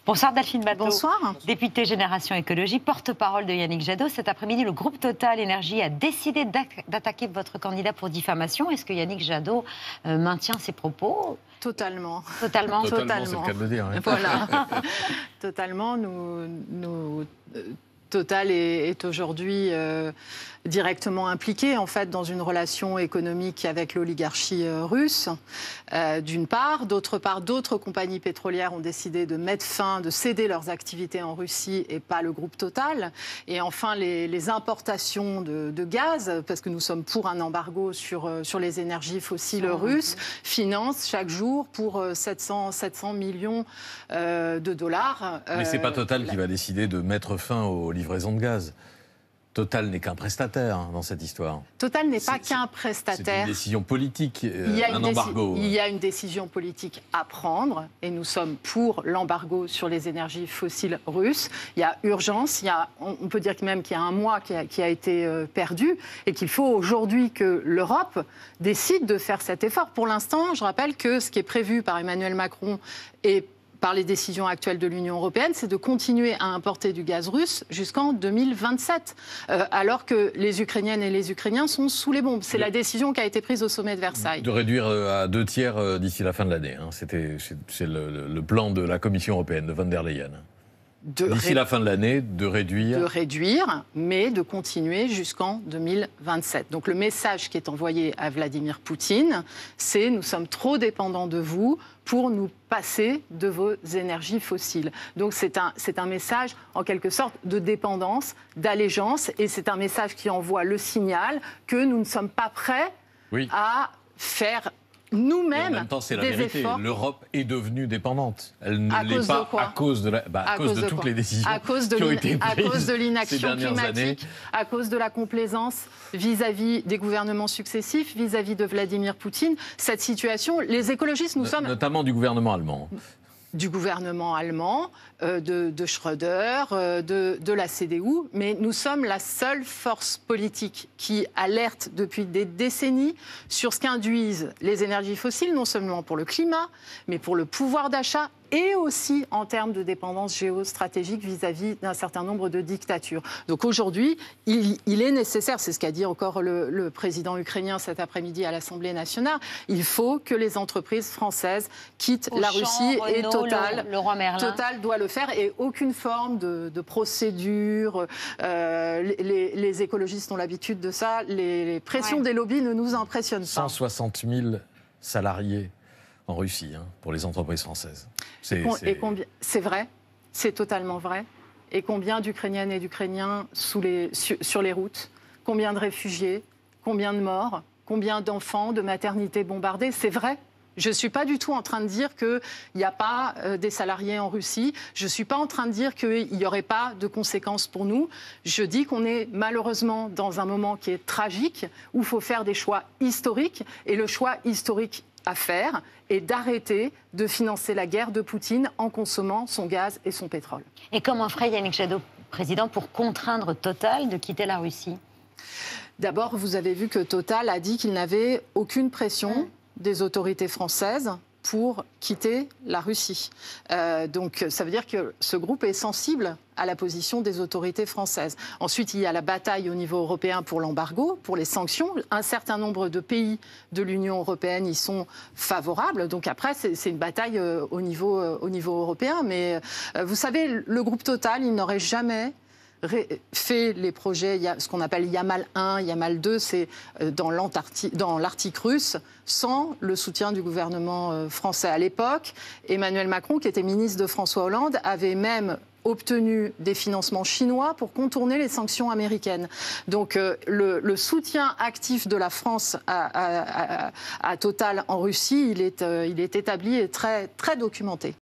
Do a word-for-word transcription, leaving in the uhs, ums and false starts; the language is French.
Bonsoir Delphine Batho. Bonsoir. Députée Génération Écologie, porte-parole de Yannick Jadot. Cet après-midi, le groupe Total Énergie a décidé d'attaquer votre candidat pour diffamation. Est-ce que Yannick Jadot euh, maintient ses propos ? Totalement. Totalement. Totalement, c'est le cas de le dire. Hein. Voilà. Totalement. Nous, nous, Total est, est aujourd'hui euh, directement impliqué en fait dans une relation économique avec l'oligarchie euh, russe, euh, d'une part. D'autre part, d'autres compagnies pétrolières ont décidé de mettre fin, de céder leurs activités en Russie et pas le groupe Total. Et enfin, les, les importations de, de gaz, parce que nous sommes pour un embargo sur, euh, sur les énergies fossiles oh, russes, okay. financent chaque jour pour euh, sept cents millions euh, de dollars. Mais c'est pas Total euh, qui va décider de mettre fin aux livraison de gaz. Total n'est qu'un prestataire hein, dans cette histoire. Total n'est pas qu'un prestataire. C'est une décision politique, euh, il y a un une embargo. Il y a une décision politique à prendre et nous sommes pour l'embargo sur les énergies fossiles russes. Il y a urgence, il y a, on peut dire même qu'il y a un mois qui a, qui a été euh, perdu et qu'il faut aujourd'hui que l'Europe décide de faire cet effort. Pour l'instant, je rappelle que ce qui est prévu par Emmanuel Macron et par les décisions actuelles de l'Union européenne, c'est de continuer à importer du gaz russe jusqu'en deux mille vingt-sept, euh, alors que les Ukrainiennes et les Ukrainiens sont sous les bombes. C'est de, la décision qui a été prise au sommet de Versailles. De réduire à deux tiers d'ici la fin de l'année. Hein. C'était, c'est le, le plan de la Commission européenne, de von der Leyen. D'ici ré... la fin de l'année, de réduire... De réduire, mais de continuer jusqu'en deux mille vingt-sept. Donc le message qui est envoyé à Vladimir Poutine, c'est « nous sommes trop dépendants de vous pour nous passer de vos énergies fossiles ». Donc c'est un, c'est un message, en quelque sorte, de dépendance, d'allégeance, et c'est un message qui envoie le signal que nous ne sommes pas prêts oui. à faire... nous-mêmes, en même temps, c'est la vérité. L'Europe est devenue dépendante. Elle ne l'est pas à cause de, la, bah, à à cause cause de, de toutes les décisions à cause de qui ont été prises à cause de l'inaction climatique, années. À cause de la complaisance vis-à-vis des gouvernements successifs, vis-à-vis de Vladimir Poutine. Cette situation, les écologistes, nous no, sommes... Notamment du gouvernement allemand. Du gouvernement allemand, euh, de, de Schröder, euh, de, de la C D U, mais nous sommes la seule force politique qui alerte depuis des décennies sur ce qu'induisent les énergies fossiles, non seulement pour le climat, mais pour le pouvoir d'achat et aussi en termes de dépendance géostratégique vis-à-vis d'un certain nombre de dictatures. Donc aujourd'hui, il, il est nécessaire, c'est ce qu'a dit encore le, le président ukrainien cet après-midi à l'Assemblée nationale, il faut que les entreprises françaises quittent Auchan, la Russie Renault, et Total, le, le roi Merlin. Total doit le faire et aucune forme de, de procédure. Euh, les, les écologistes ont l'habitude de ça, les, les pressions ouais. des lobbies ne nous impressionnent pas. cent soixante mille salariés en Russie, hein, pour les entreprises françaises. C'est, c'est... c'est vrai, c'est totalement vrai. Et combien d'Ukrainiennes et d'Ukrainiens sous les, sur, sur les routes ? Combien de réfugiés ? Combien de morts ? Combien d'enfants, de maternités bombardées ? C'est vrai. Je ne suis pas du tout en train de dire qu'il n'y a pas euh, des salariés en Russie. Je ne suis pas en train de dire qu'il n'y aurait pas de conséquences pour nous. Je dis qu'on est malheureusement dans un moment qui est tragique, où il faut faire des choix historiques. Et le choix historique à faire et d'arrêter de financer la guerre de Poutine en consommant son gaz et son pétrole. Et comment ferait Yannick Jadot, président, pour contraindre Total de quitter la Russie ? D'abord, vous avez vu que Total a dit qu'il n'avait aucune pression mmh. des autorités françaises pour quitter la Russie. Euh, donc ça veut dire que ce groupe est sensible à la position des autorités françaises. Ensuite, il y a la bataille au niveau européen pour l'embargo, pour les sanctions. Un certain nombre de pays de l'Union européenne y sont favorables. Donc après, c'est, c'est une bataille euh, au, niveau, euh, au niveau européen. Mais euh, vous savez, le groupe Total, il n'aurait jamais fait les projets, ce qu'on appelle Yamal un, Yamal deux, c'est dans l'Arctique russe, sans le soutien du gouvernement français. À l'époque, Emmanuel Macron, qui était ministre de François Hollande, avait même obtenu des financements chinois pour contourner les sanctions américaines. Donc euh, le, le soutien actif de la France à, à, à, à Total en Russie, il est, euh, il est établi et très, très documenté.